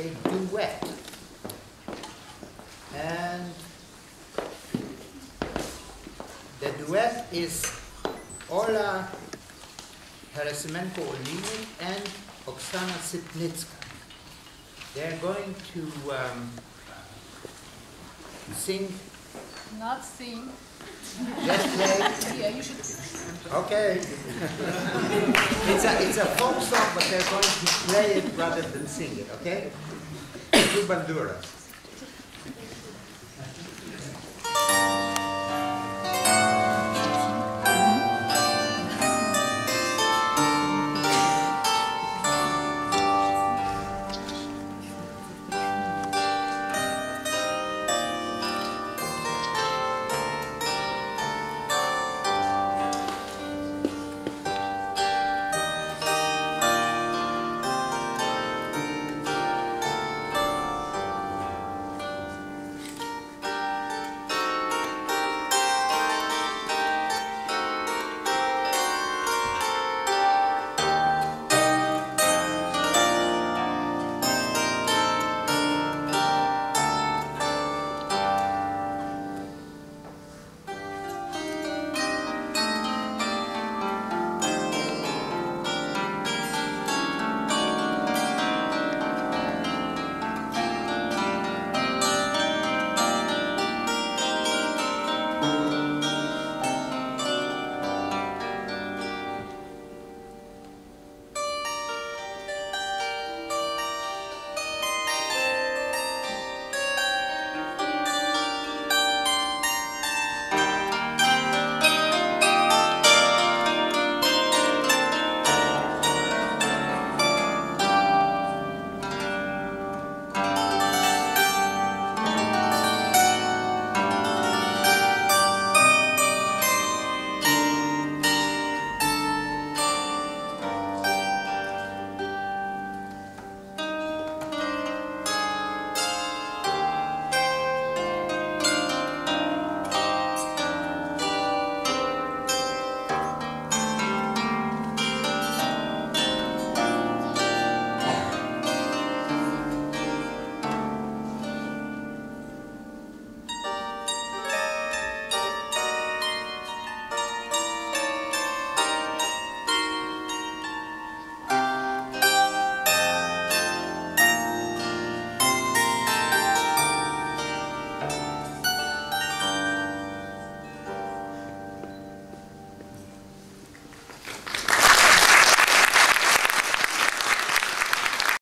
a duet. And the duet is Ola Heresimenko-Olinik and Oksana Sitnitska. They're going to sing. Not sing. Just play. Yeah, you should. Okay. It's a folk song, but they're going to play it rather than sing it, okay? Two banduras.